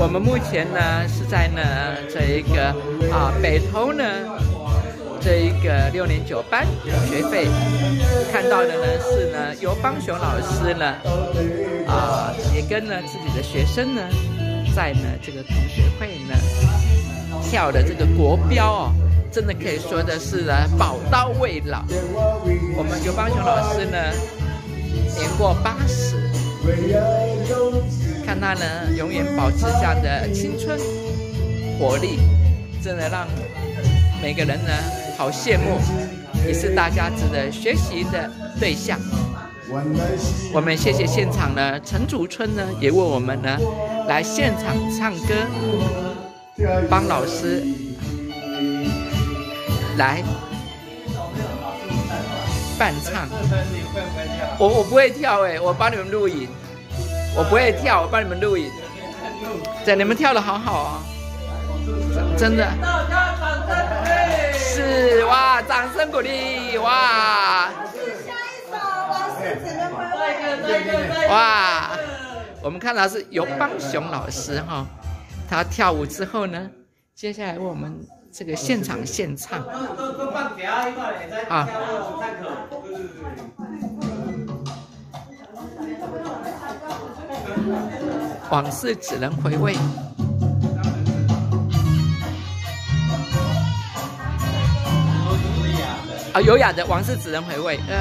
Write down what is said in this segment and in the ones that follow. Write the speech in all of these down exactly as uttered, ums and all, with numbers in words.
我们目前呢是在呢这一个啊北投呢这一个六年九班学费，看到的呢是呢由邦雄老师呢啊也跟呢自己的学生呢在呢这个同学会呢跳的这个国标哦，真的可以说的是呢宝刀未老。我们由邦雄老师呢年过八十。看他呢，永远保持这样的青春活力，真的让每个人呢好羡慕，也是大家值得学习的对象。我们谢谢现场呢，陈竹春呢也为我们呢来现场唱歌，帮老师来伴唱。我我不会跳哎，我帮你们录影。我不会跳，我帮你们录影。对，你们跳得好好啊，真的。是哇，掌声鼓励哇！哇，我们看到是由邦雄老师哈，他跳舞之后呢，接下来为我们这个现场现唱啊。往事只能回味。啊，优雅的往事只能回味。嗯、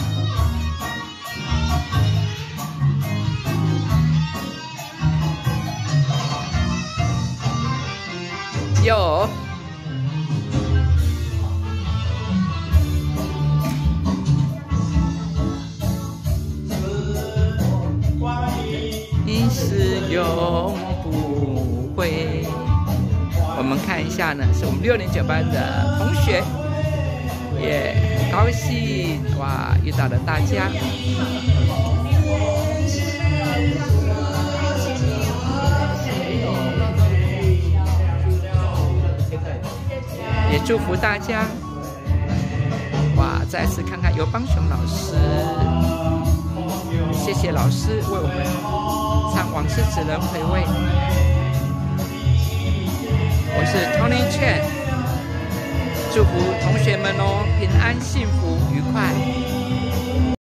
呃。有。你是永不会。我们看一下呢，是我们六年九班的同学，也很高兴哇，遇到了大家。也祝福大家哇，再次看看由邦雄老师。谢谢老师为我们唱《往事只能回味》。我是 Tony Chen， 祝福同学们哦，平安、幸福、愉快。